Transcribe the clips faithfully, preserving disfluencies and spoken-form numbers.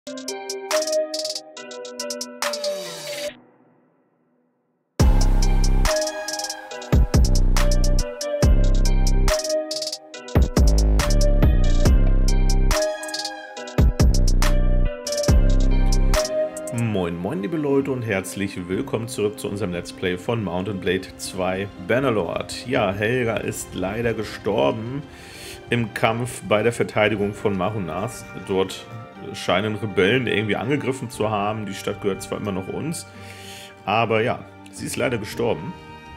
Moin moin liebe Leute und herzlich willkommen zurück zu unserem Let's Play von Mount and Blade zwei Bannerlord. Ja, Helga ist leider gestorben im Kampf bei der Verteidigung von Marunas. Dort scheinen Rebellen irgendwie angegriffen zu haben. Die Stadt gehört zwar immer noch uns, aber ja, sie ist leider gestorben.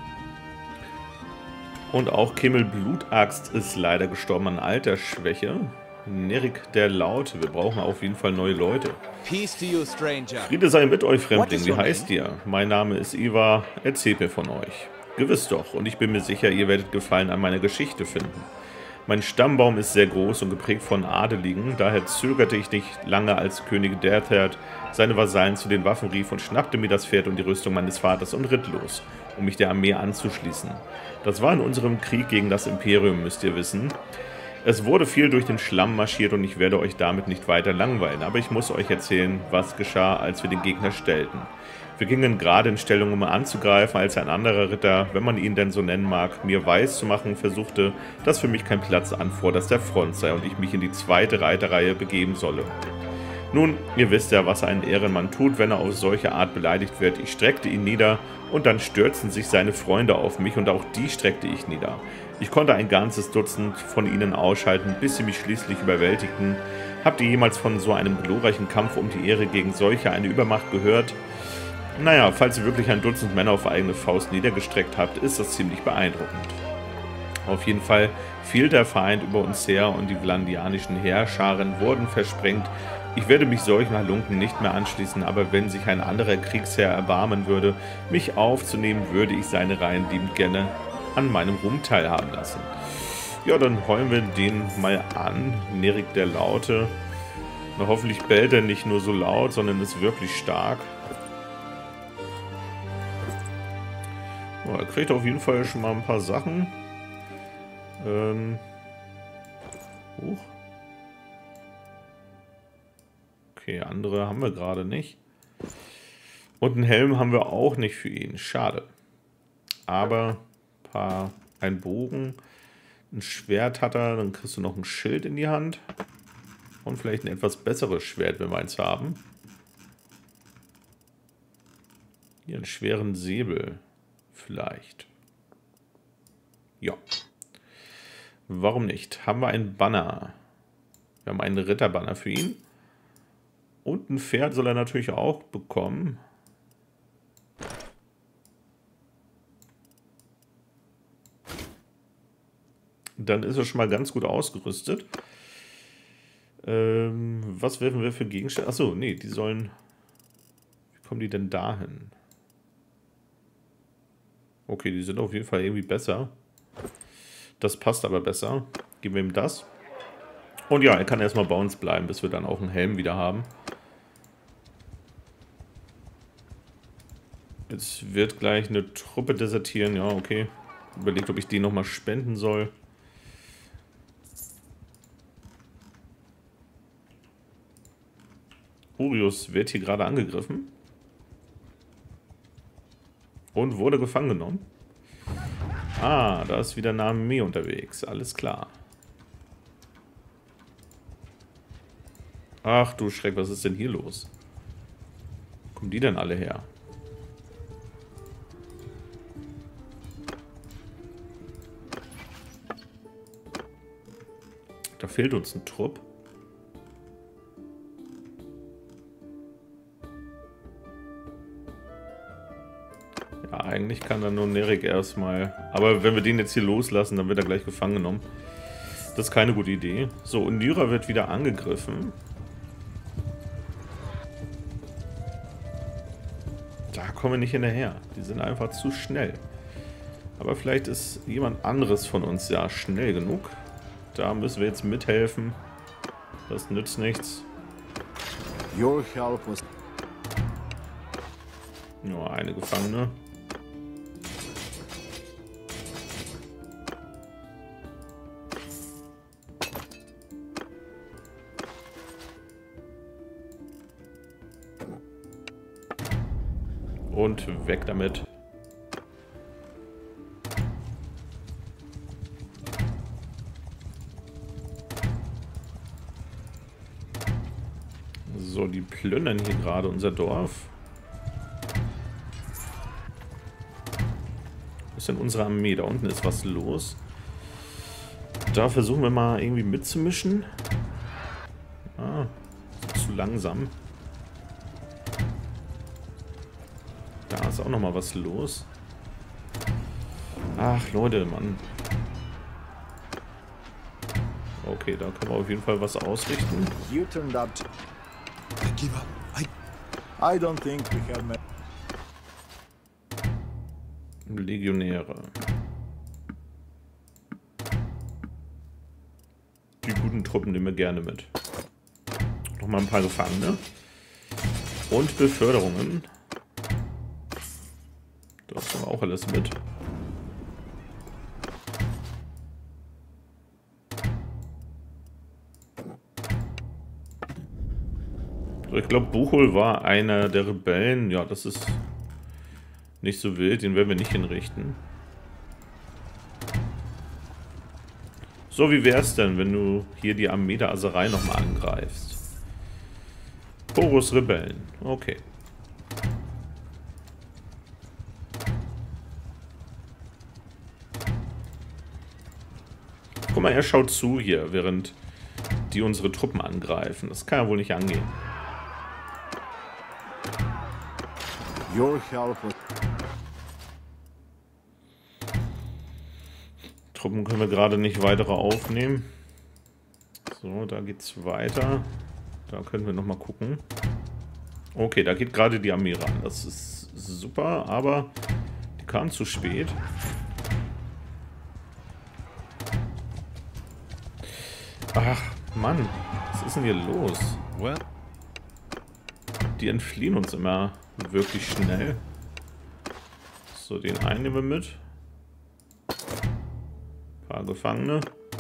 Und auch Kimmel Blutaxt ist leider gestorben an Altersschwäche. Nerik der Laute, wir brauchen auf jeden Fall neue Leute. Peace to you, stranger. Friede sei mit euch, Fremdling. Wie heißt ihr? Mein Name ist Iva. Erzählt mir von euch. Gewiss doch, und ich bin mir sicher, ihr werdet Gefallen an meiner Geschichte finden. Mein Stammbaum ist sehr groß und geprägt von Adeligen, daher zögerte ich nicht lange, als König Derthert seine Vasallen zu den Waffen rief und schnappte mir das Pferd und die Rüstung meines Vaters und ritt los, um mich der Armee anzuschließen. Das war in unserem Krieg gegen das Imperium, müsst ihr wissen. Es wurde viel durch den Schlamm marschiert und ich werde euch damit nicht weiter langweilen, aber ich muss euch erzählen, was geschah, als wir den Gegner stellten. Wir gingen gerade in Stellung, um anzugreifen, als ein anderer Ritter, wenn man ihn denn so nennen mag, mir weiß zu machen versuchte, dass für mich kein Platz an vorderster Front sei und ich mich in die zweite Reiterreihe begeben solle. Nun, ihr wisst ja, was ein Ehrenmann tut, wenn er auf solche Art beleidigt wird. Ich streckte ihn nieder und dann stürzten sich seine Freunde auf mich und auch die streckte ich nieder. Ich konnte ein ganzes Dutzend von ihnen ausschalten, bis sie mich schließlich überwältigten. Habt ihr jemals von so einem glorreichen Kampf um die Ehre gegen solche eine Übermacht gehört? Naja, falls ihr wirklich ein Dutzend Männer auf eigene Faust niedergestreckt habt, ist das ziemlich beeindruckend. Auf jeden Fall fiel der Feind über uns her und die vlandianischen Heerscharen wurden versprengt. Ich werde mich solchen Halunken nicht mehr anschließen, aber wenn sich ein anderer Kriegsherr erbarmen würde, mich aufzunehmen, würde ich seine Reihen liebend gerne an meinem Ruhm teilhaben lassen. Ja, dann heulen wir den mal an. Nerik der Laute. Na, hoffentlich bellt er nicht nur so laut, sondern ist wirklich stark. Ja, er kriegt auf jeden Fall schon mal ein paar Sachen. Ähm. Huch. Okay, andere haben wir gerade nicht. Und einen Helm haben wir auch nicht für ihn. Schade. Aber ein paar, ein Bogen, ein Schwert hat er, dann kriegst du noch ein Schild in die Hand. Und vielleicht ein etwas besseres Schwert, wenn wir eins haben. Hier einen schweren Säbel. Vielleicht. Ja. Warum nicht? Haben wir einen Banner. Wir haben einen Ritterbanner für ihn. Und ein Pferd soll er natürlich auch bekommen. Dann ist er schon mal ganz gut ausgerüstet. Ähm, was werfen wir für Gegenstände? Achso, nee, die sollen... Wie kommen die denn dahin? Okay, die sind auf jeden Fall irgendwie besser. Das passt aber besser. Geben wir ihm das. Und ja, er kann erstmal bei uns bleiben, bis wir dann auch einen Helm wieder haben. Jetzt wird gleich eine Truppe desertieren. Ja, okay. Überlegt, ob ich die nochmal spenden soll. Urius wird hier gerade angegriffen. Und wurde gefangen genommen. Ah, da ist wieder eine Armee unterwegs. Alles klar. Ach du Schreck, was ist denn hier los? Wo kommen die denn alle her? Da fehlt uns ein Trupp. Ja, eigentlich kann dann nur Nerik erstmal. Aber wenn wir den jetzt hier loslassen, dann wird er gleich gefangen genommen. Das ist keine gute Idee. So, und Nyra wird wieder angegriffen. Da kommen wir nicht hinterher. Die sind einfach zu schnell. Aber vielleicht ist jemand anderes von uns ja schnell genug. Da müssen wir jetzt mithelfen. Das nützt nichts. Your help was... Nur eine Gefangene. Und weg damit. So, die plündern hier gerade unser Dorf. Was ist denn unsere Armee? Da unten ist was los. Da versuchen wir mal irgendwie mitzumischen. Ah, zu langsam. Da ist auch noch mal was los. Ach, Leute, Mann. Okay, da können wir auf jeden Fall was ausrichten. You turned out. I give up. I I don't think we have met. Legionäre. Die guten Truppen nehmen wir gerne mit. Nochmal ein paar Gefangene. Und Beförderungen. Das haben wir auch alles mit. So, ich glaube, Buchol war einer der Rebellen. Ja, das ist nicht so wild. Den werden wir nicht hinrichten. So, wie wäre es denn, wenn du hier die Armee der Aserei nochmal angreifst? Horus Rebellen. Okay. Guck mal, er schaut zu hier, während die unsere Truppen angreifen. Das kann ja wohl nicht angehen. Your help was. Truppen können wir gerade nicht weitere aufnehmen. So, da geht's weiter. Da können wir nochmal gucken. Okay, da geht gerade die Armee ran. Das ist super, aber die kam zu spät. Ach, Mann. Was ist denn hier los? well. Die entfliehen uns immer wirklich schnell. So, den einen nehmen wir mit. Ein paar Gefangene.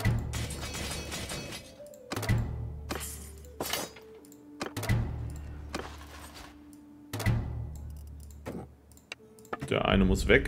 Der eine muss weg.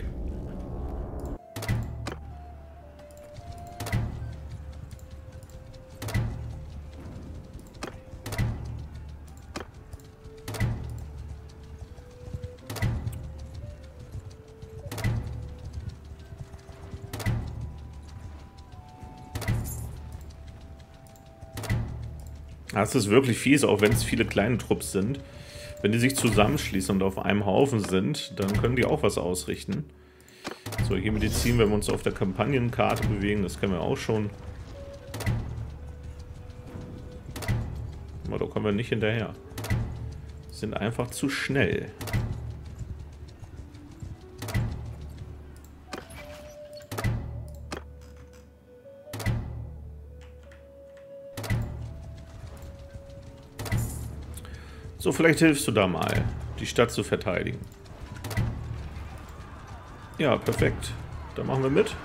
Das ist wirklich fies, auch wenn es viele kleine Trupps sind. Wenn die sich zusammenschließen und auf einem Haufen sind, dann können die auch was ausrichten. So, hier Medizin, wenn wir uns auf der Kampagnenkarte bewegen, das können wir auch schon. Aber da kommen wir nicht hinterher. Sind einfach zu schnell. So, vielleicht hilfst du da mal, die Stadt zu verteidigen. Ja, perfekt. Da machen wir mit.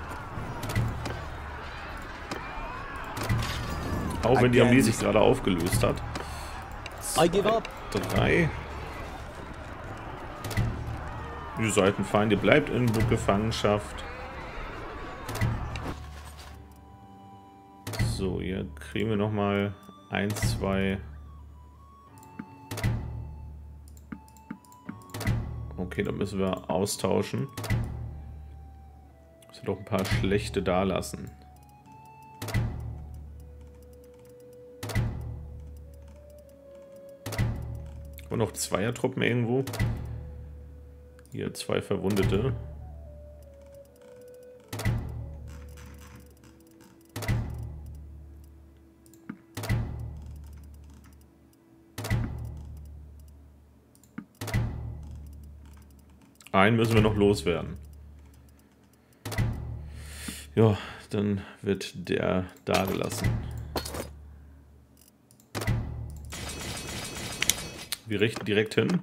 Auch wenn die Armee sich gerade aufgelöst hat. I give up. Drei. Ihr seid ein Feind, ihr bleibt in Gefangenschaft. So, hier kriegen wir nochmal ein, zwei... Okay, da müssen wir austauschen. Müssen doch ein paar schlechte da lassen. Und noch Zweiertruppen irgendwo. Hier zwei Verwundete. Einen müssen wir noch loswerden. Ja, dann wird der da gelassen. Wir richten direkt hin.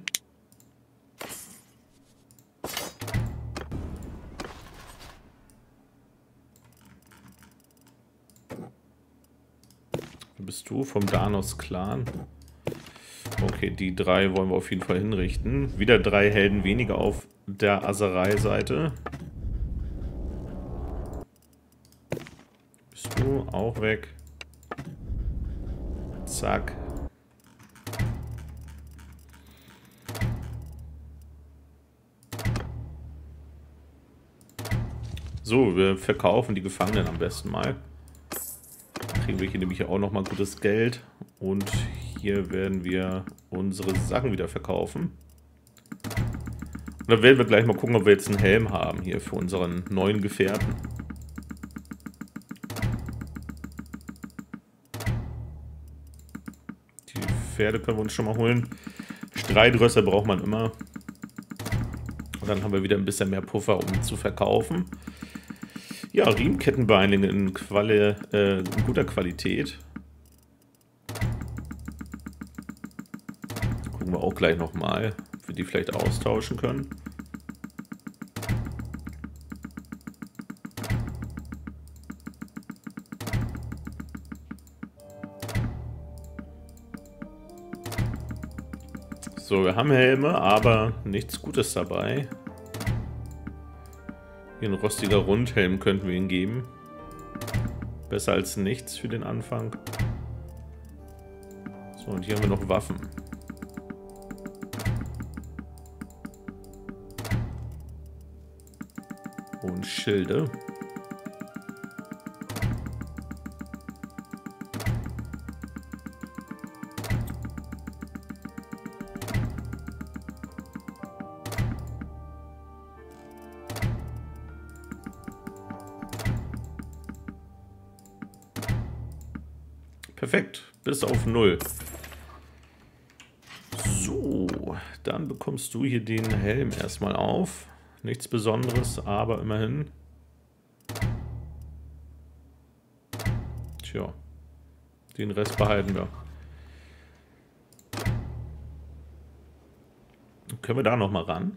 Bist du vom Danos Clan? Okay, die drei wollen wir auf jeden Fall hinrichten. Wieder drei Helden weniger auf der Aserei-Seite. Bist du auch weg? Zack. So, wir verkaufen die Gefangenen am besten mal. Dann kriegen wir hier nämlich auch nochmal gutes Geld. Und hier werden wir unsere Sachen wieder verkaufen. Und dann werden wir gleich mal gucken, ob wir jetzt einen Helm haben hier für unseren neuen Gefährten. Die Pferde können wir uns schon mal holen. Streitrösser braucht man immer. Und dann haben wir wieder ein bisschen mehr Puffer, um zu verkaufen. Ja, Riemenkettenbeinlinge in, Quali äh, in guter Qualität. Gucken wir auch gleich nochmal, ob wir die vielleicht austauschen können. So, wir haben Helme, aber nichts Gutes dabei. Hier ein rostiger Rundhelm könnten wir ihm geben. Besser als nichts für den Anfang. So, und hier haben wir noch Waffen. Und Schilde. Perfekt, bis auf null. So, dann bekommst du hier den Helm erstmal auf. Nichts Besonderes, aber immerhin. Tja, den Rest behalten wir. Können wir da nochmal ran?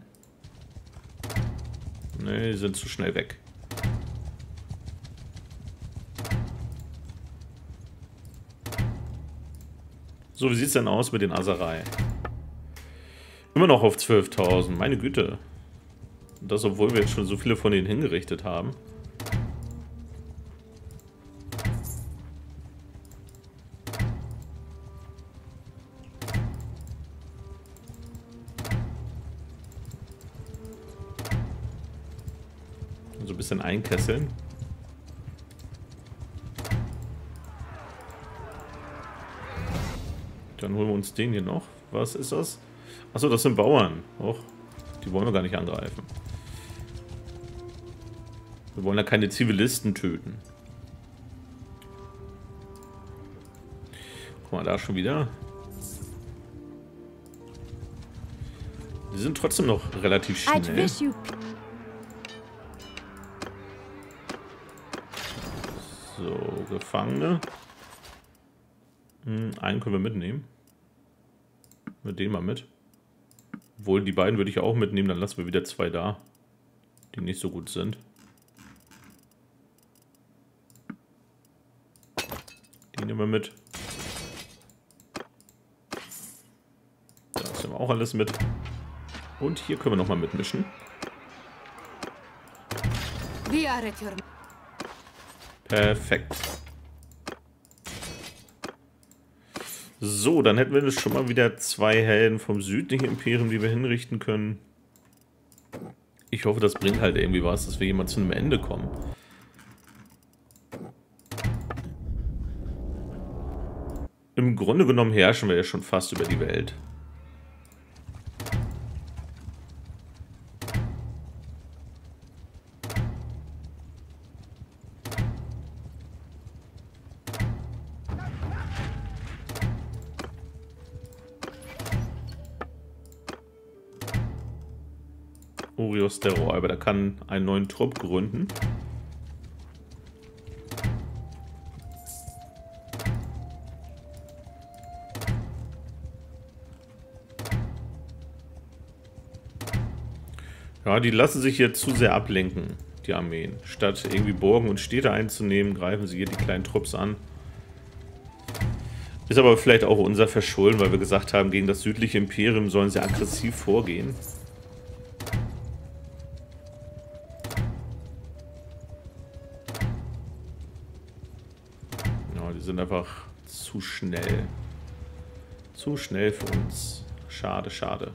Ne, die sind zu schnell weg. So, wie sieht es denn aus mit den Aserei? Immer noch auf zwölftausend, meine Güte. Und das, obwohl wir jetzt schon so viele von denen hingerichtet haben. So ein bisschen einkesseln. Dann holen wir uns den hier noch. Was ist das? Achso, das sind Bauern. Och, die wollen wir gar nicht angreifen. Wir wollen ja keine Zivilisten töten. Guck mal, da schon wieder. Die sind trotzdem noch relativ schnell. So, Gefangene. Hm, einen können wir mitnehmen. Mit den mal mit. Obwohl, die beiden würde ich auch mitnehmen, dann lassen wir wieder zwei da, die nicht so gut sind. Die nehmen wir mit. Da nehmen wir auch alles mit. Und hier können wir nochmal mitmischen. Perfekt. So, dann hätten wir schon mal wieder zwei Helden vom südlichen Imperium, die wir hinrichten können. Ich hoffe, das bringt halt irgendwie was, dass wir jemand zu einem Ende kommen. Im Grunde genommen herrschen wir ja schon fast über die Welt. Orios der Räuber, der kann einen neuen Trupp gründen. Ja, die lassen sich hier zu sehr ablenken, die Armeen. Statt irgendwie Burgen und Städte einzunehmen, greifen sie hier die kleinen Trupps an. Ist aber vielleicht auch unser Verschulden, weil wir gesagt haben, gegen das südliche Imperium sollen sie aggressiv vorgehen. Ja, die sind einfach zu schnell. Zu schnell für uns. Schade, schade.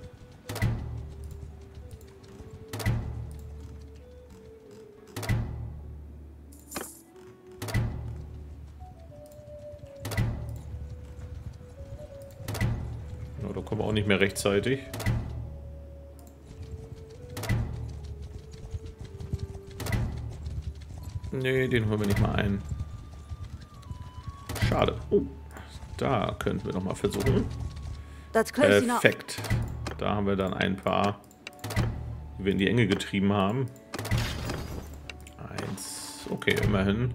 Ja, da kommen wir auch nicht mehr rechtzeitig. Nee, den holen wir nicht mal ein. Schade. Oh, da könnten wir noch mal versuchen. Perfekt. Da haben wir dann ein paar, die wir in die Enge getrieben haben. Eins. Okay, immerhin.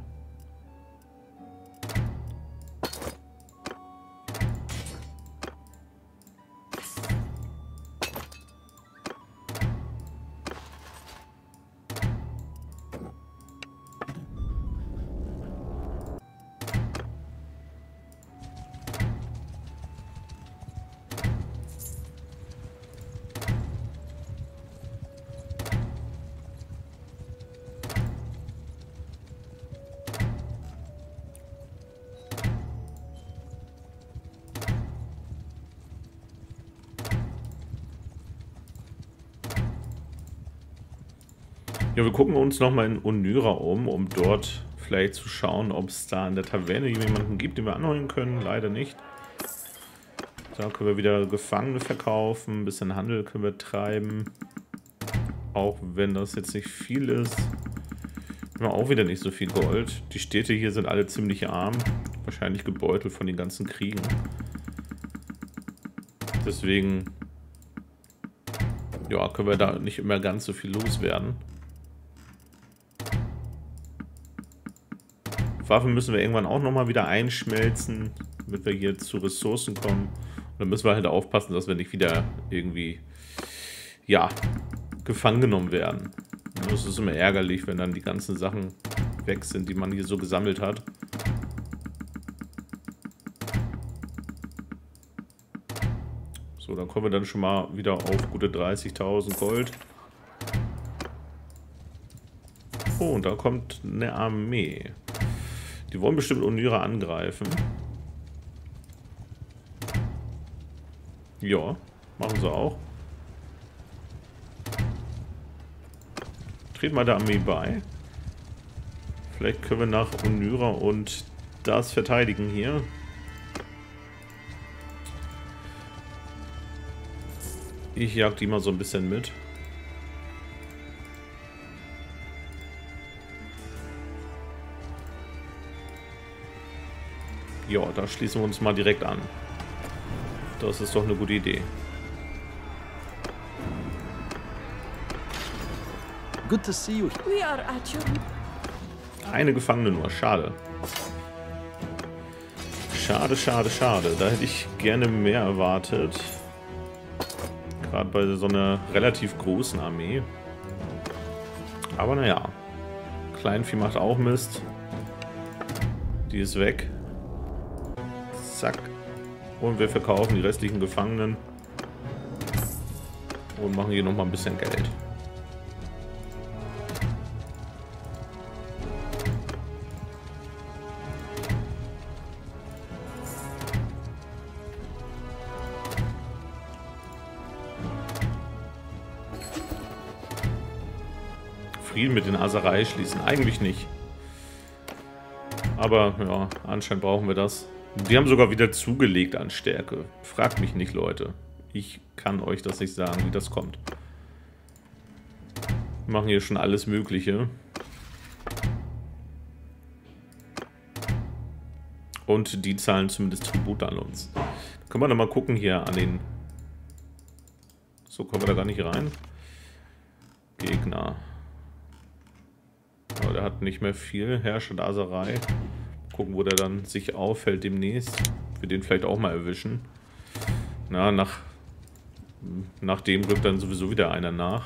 Ja, wir gucken uns nochmal in Onyra um, um dort vielleicht zu schauen, ob es da in der Taverne jemanden gibt, den wir anholen können. Leider nicht. Da können wir wieder Gefangene verkaufen, ein bisschen Handel können wir treiben. Auch wenn das jetzt nicht viel ist. Wir haben auch wieder nicht so viel Gold. Die Städte hier sind alle ziemlich arm. Wahrscheinlich gebeutelt von den ganzen Kriegen. Deswegen ja, können wir da nicht immer ganz so viel loswerden. Waffen müssen wir irgendwann auch nochmal wieder einschmelzen, damit wir hier zu Ressourcen kommen. Und dann müssen wir halt aufpassen, dass wir nicht wieder irgendwie, ja, gefangen genommen werden. Das ist immer ärgerlich, wenn dann die ganzen Sachen weg sind, die man hier so gesammelt hat. So, dann kommen wir dann schon mal wieder auf gute dreißigtausend Gold. Oh, und da kommt eine Armee. Die wollen bestimmt Onyra angreifen. Ja, machen sie auch. Treten mal der Armee bei. Vielleicht können wir nach Onyra und das verteidigen hier. Ich jag die mal so ein bisschen mit. Ja, da schließen wir uns mal direkt an. Das ist doch eine gute Idee. Good to see you. We are at your... Eine Gefangene nur, schade. Schade, schade, schade. Da hätte ich gerne mehr erwartet. Gerade bei so einer relativ großen Armee. Aber naja. Kleinvieh macht auch Mist. Die ist weg. Zack. Und wir verkaufen die restlichen Gefangenen. Und machen hier nochmal ein bisschen Geld. Frieden mit den Aserei schließen. Eigentlich nicht. Aber ja, anscheinend brauchen wir das. Die haben sogar wieder zugelegt an Stärke. Fragt mich nicht, Leute. Ich kann euch das nicht sagen, wie das kommt. Wir machen hier schon alles Mögliche. Und die zahlen zumindest Tribut an uns. Können wir da mal gucken hier an den... So, kommen wir da gar nicht rein. Gegner. Aber der hat nicht mehr viel. Herrscher der Aserei. Gucken, wo der dann sich auffällt demnächst. Wir den vielleicht auch mal erwischen. Na, nach, nach dem rückt dann sowieso wieder einer nach.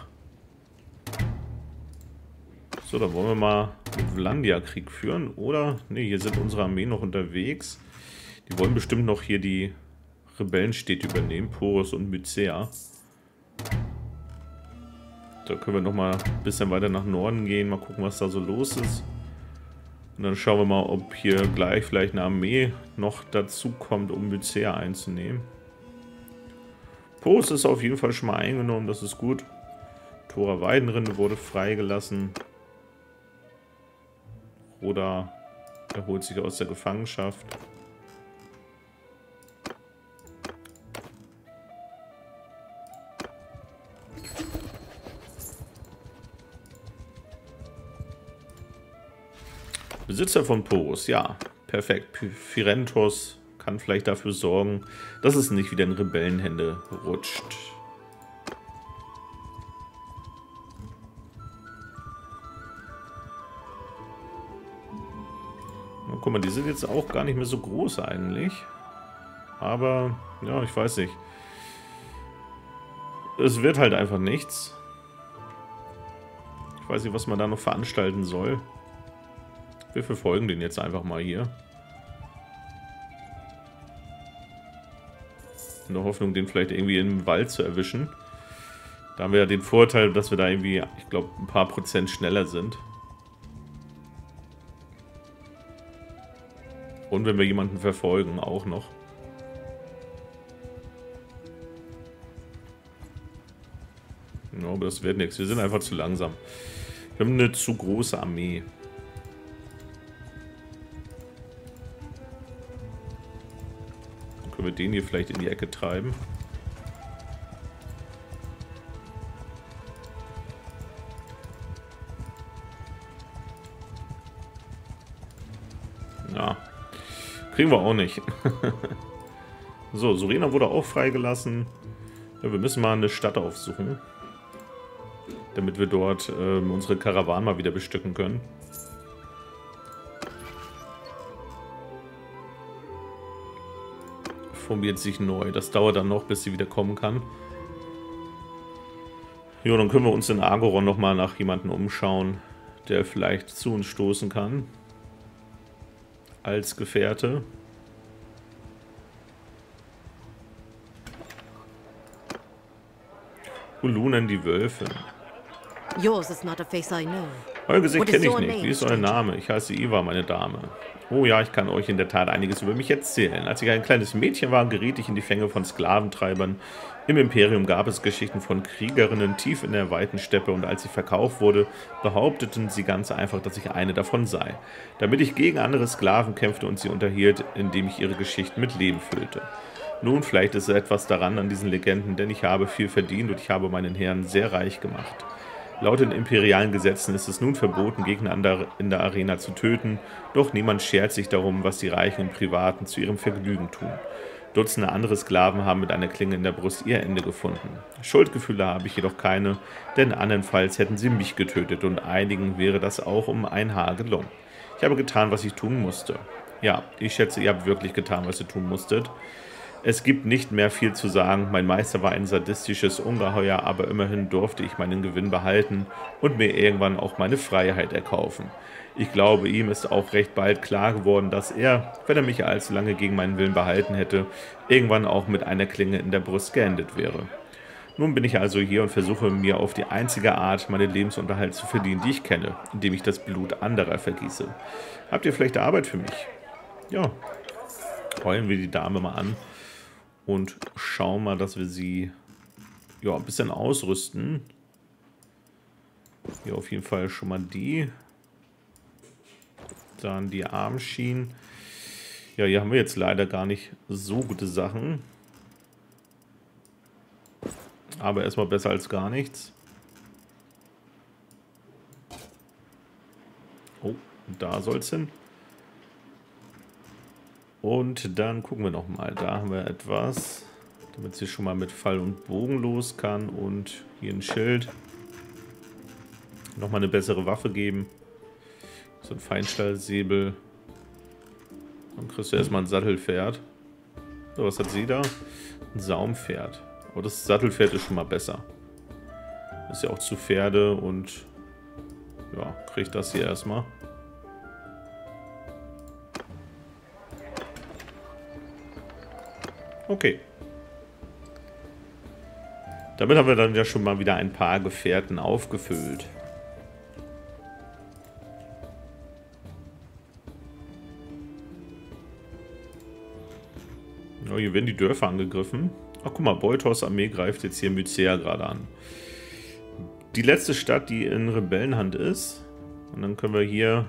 So, dann wollen wir mal mit Vlandia Krieg führen. Oder, ne, hier sind unsere Armeen noch unterwegs. Die wollen bestimmt noch hier die Rebellenstädte übernehmen, Poros und Mycea. Da können wir noch mal ein bisschen weiter nach Norden gehen, mal gucken, was da so los ist. Und dann schauen wir mal, ob hier gleich vielleicht eine Armee noch dazu kommt, um Mycea einzunehmen. Poros ist auf jeden Fall schon mal eingenommen, das ist gut. Thora Weidenrinde wurde freigelassen. Roda erholt sich aus der Gefangenschaft. Besitzer von Poros, ja, perfekt. Firentos kann vielleicht dafür sorgen, dass es nicht wieder in Rebellenhände rutscht. Na, guck mal, die sind jetzt auch gar nicht mehr so groß eigentlich. Aber, ja, ich weiß nicht. Es wird halt einfach nichts. Ich weiß nicht, was man da noch veranstalten soll. Wir verfolgen den jetzt einfach mal hier. In der Hoffnung, den vielleicht irgendwie im Wald zu erwischen. Da haben wir ja den Vorteil, dass wir da irgendwie, ich glaube, ein paar Prozent schneller sind. Und wenn wir jemanden verfolgen, auch noch. Ja, aber das wird nichts. Wir sind einfach zu langsam. Wir haben eine zu große Armee. Können wir den hier vielleicht in die Ecke treiben? Ja. Kriegen wir auch nicht. So, Surena wurde auch freigelassen. Ja, wir müssen mal eine Stadt aufsuchen. Damit wir dort ähm, unsere Karawanen mal wieder bestücken können. Formiert sich neu. Das dauert dann noch, bis sie wieder kommen kann. Jo, dann können wir uns in Agoron nochmal nach jemandem umschauen, der vielleicht zu uns stoßen kann. Als Gefährte. Ulunen, die Wölfin. Yours is not a face I know. Euer Gesicht What is kenne ich your nicht. name, Wie ist euer stranger? Name? Ich heiße Iva, meine Dame. Oh ja, ich kann euch in der Tat einiges über mich erzählen. Als ich ein kleines Mädchen war, geriet ich in die Fänge von Sklaventreibern. Im Imperium gab es Geschichten von Kriegerinnen tief in der weiten Steppe und als sie verkauft wurde, behaupteten sie ganz einfach, dass ich eine davon sei. Damit ich gegen andere Sklaven kämpfte und sie unterhielt, indem ich ihre Geschichten mit Leben füllte. Nun, vielleicht ist etwas daran an diesen Legenden, denn ich habe viel verdient und ich habe meinen Herrn sehr reich gemacht. Laut den imperialen Gesetzen ist es nun verboten, Gegner in der Arena zu töten, doch niemand schert sich darum, was die Reichen im Privaten zu ihrem Vergnügen tun. Dutzende andere Sklaven haben mit einer Klinge in der Brust ihr Ende gefunden. Schuldgefühle habe ich jedoch keine, denn andernfalls hätten sie mich getötet und einigen wäre das auch um ein Haar gelungen. Ich habe getan, was ich tun musste. Ja, ich schätze, ihr habt wirklich getan, was ihr tun musstet. Es gibt nicht mehr viel zu sagen. Mein Meister war ein sadistisches Ungeheuer, aber immerhin durfte ich meinen Gewinn behalten und mir irgendwann auch meine Freiheit erkaufen. Ich glaube, ihm ist auch recht bald klar geworden, dass er, wenn er mich allzu lange gegen meinen Willen behalten hätte, irgendwann auch mit einer Klinge in der Brust geendet wäre. Nun bin ich also hier und versuche mir auf die einzige Art, meinen Lebensunterhalt zu verdienen, die ich kenne, indem ich das Blut anderer vergieße. Habt ihr vielleicht Arbeit für mich? Ja, heulen wir die Dame mal an. Und schauen mal, dass wir sie ja, ein bisschen ausrüsten. Hier auf jeden Fall schon mal die. Dann die Armschienen. Ja, hier haben wir jetzt leider gar nicht so gute Sachen. Aber erstmal besser als gar nichts. Oh, da soll es hin. Und dann gucken wir nochmal. Da haben wir etwas, damit sie schon mal mit Pfeil und Bogen los kann. Und hier ein Schild. Nochmal eine bessere Waffe geben. So ein Feinstahlsäbel. Dann kriegst du erstmal ein Sattelpferd. So, was hat sie da? Ein Saumpferd. Aber das Sattelpferd ist schon mal besser. Ist ja auch zu Pferde und ja, kriegt das hier erstmal. Okay. Damit haben wir dann ja schon mal wieder ein paar Gefährten aufgefüllt. Ja, hier werden die Dörfer angegriffen. Ach, guck mal, Beutors Armee greift jetzt hier Mycea gerade an. Die letzte Stadt, die in Rebellenhand ist. Und dann können wir hier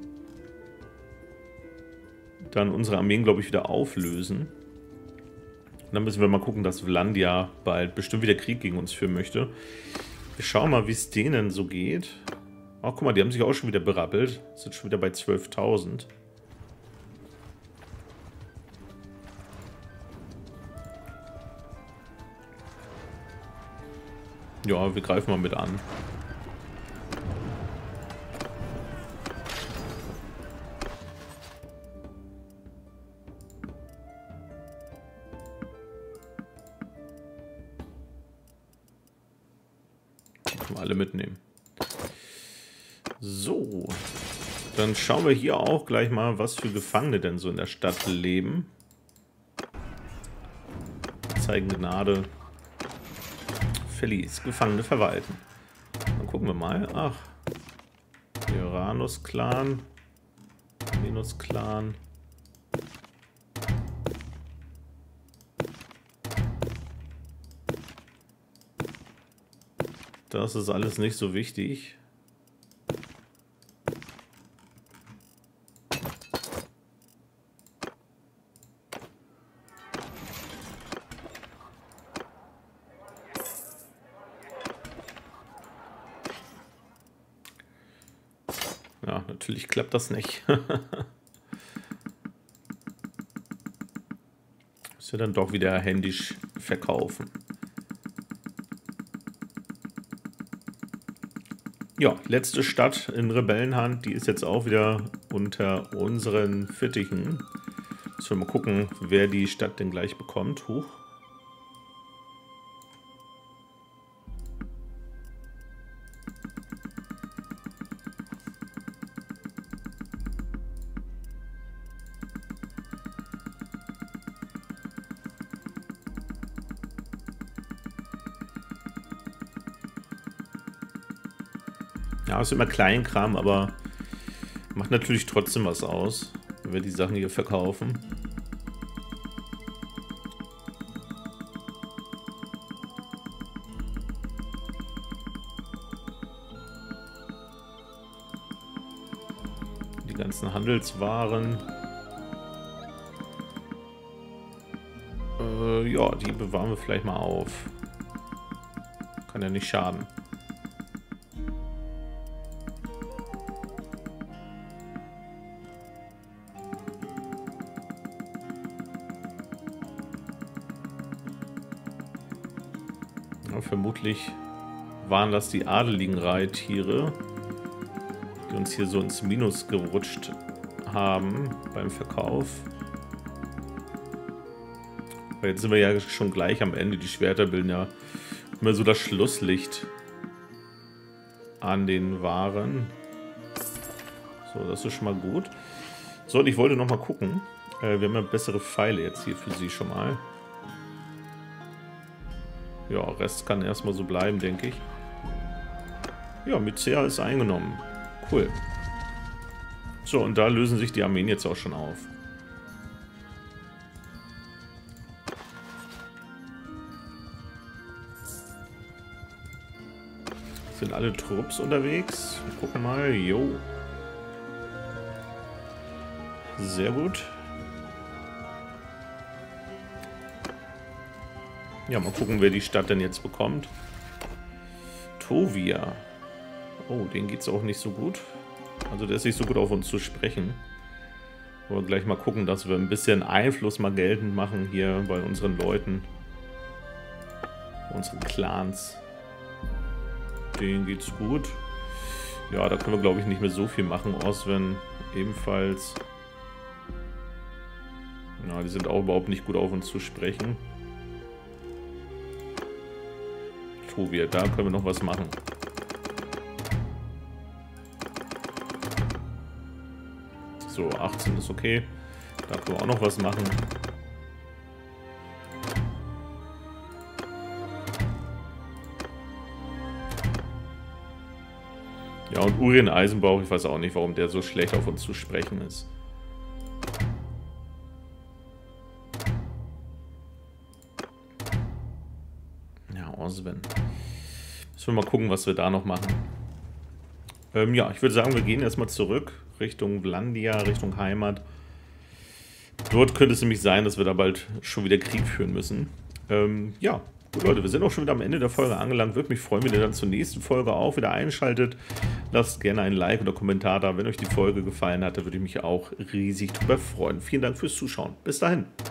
dann unsere Armeen, glaube ich, wieder auflösen. Und dann müssen wir mal gucken, dass Vlandia bald bestimmt wieder Krieg gegen uns führen möchte. Wir schauen mal, wie es denen so geht. Ach, guck mal, die haben sich auch schon wieder berappelt. Sind schon wieder bei zwölftausend. Ja, wir greifen mal mit an. Die können wir alle mitnehmen. So. Dann schauen wir hier auch gleich mal, was für Gefangene denn so in der Stadt leben. Zeigen Gnade. Verlies, Gefangene verwalten. Dann gucken wir mal. Ach. Uranus-Clan. Venus-Clan. Das ist alles nicht so wichtig. Ja, natürlich klappt das nicht. Müssen wir dann doch wieder händisch verkaufen. Ja, letzte Stadt in Rebellenhand, die ist jetzt auch wieder unter unseren Fittichen. Müssen wir mal gucken, wer die Stadt denn gleich bekommt. Huch. Ja, ist immer Kleinkram, aber macht natürlich trotzdem was aus, wenn wir die Sachen hier verkaufen. Die ganzen Handelswaren. Äh, ja, die bewahren wir vielleicht mal auf. Kann ja nicht schaden. Vermutlich waren das die adeligen Reittiere, die uns hier so ins Minus gerutscht haben beim Verkauf. Aber jetzt sind wir ja schon gleich am Ende. Die Schwerter bilden ja immer so das Schlusslicht an den Waren. So, das ist schon mal gut. So, und ich wollte noch mal gucken. Äh, wir haben ja bessere Pfeile jetzt hier für sie schon mal. Ja, Rest kann erstmal so bleiben, denke ich. Ja, Mycea ist eingenommen. Cool. So, und da lösen sich die Armeen jetzt auch schon auf. Sind alle Trupps unterwegs? Wir gucken mal. Jo. Sehr gut. Ja, mal gucken, wer die Stadt denn jetzt bekommt. Tovia. Oh, denen geht es auch nicht so gut. Also der ist nicht so gut auf uns zu sprechen. Wollen wir gleich mal gucken, dass wir ein bisschen Einfluss mal geltend machen hier bei unseren Leuten. Unseren Clans. Denen geht's gut. Ja, da können wir, glaube ich, nicht mehr so viel machen. Oswen ebenfalls. Ja, die sind auch überhaupt nicht gut auf uns zu sprechen. Tovia, da können wir noch was machen. So, achtzehn ist okay. Da können wir auch noch was machen. Ja, und Urien Eisenbauch, ich weiß auch nicht, warum der so schlecht auf uns zu sprechen ist. Ja, Oswen. Müssen wir mal gucken, was wir da noch machen. Ähm, ja, ich würde sagen, wir gehen erstmal zurück Richtung Vlandia, Richtung Heimat. Dort könnte es nämlich sein, dass wir da bald schon wieder Krieg führen müssen. Ähm, ja, gut Leute, wir sind auch schon wieder am Ende der Folge angelangt. Würde mich freuen, wenn ihr dann zur nächsten Folge auch wieder einschaltet. Lasst gerne ein Like oder Kommentar da. Wenn euch die Folge gefallen hat, würde ich mich auch riesig drüber freuen. Vielen Dank fürs Zuschauen. Bis dahin.